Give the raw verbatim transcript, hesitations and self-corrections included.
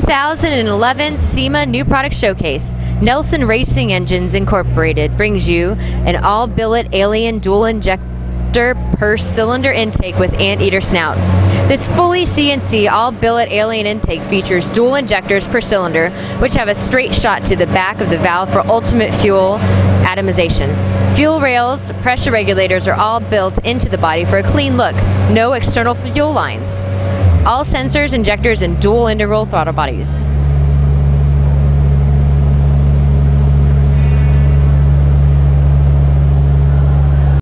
thousand eleven SEMA New Product Showcase, Nelson Racing Engines Incorporated brings you an all-billet alien dual injector per cylinder intake with anteater snout. This fully C N C all-billet alien intake features dual injectors per cylinder, which have a straight shot to the back of the valve for ultimate fuel atomization. Fuel rails, pressure regulators are all built into the body for a clean look. No external fuel lines. All sensors, injectors, and dual interval throttle bodies.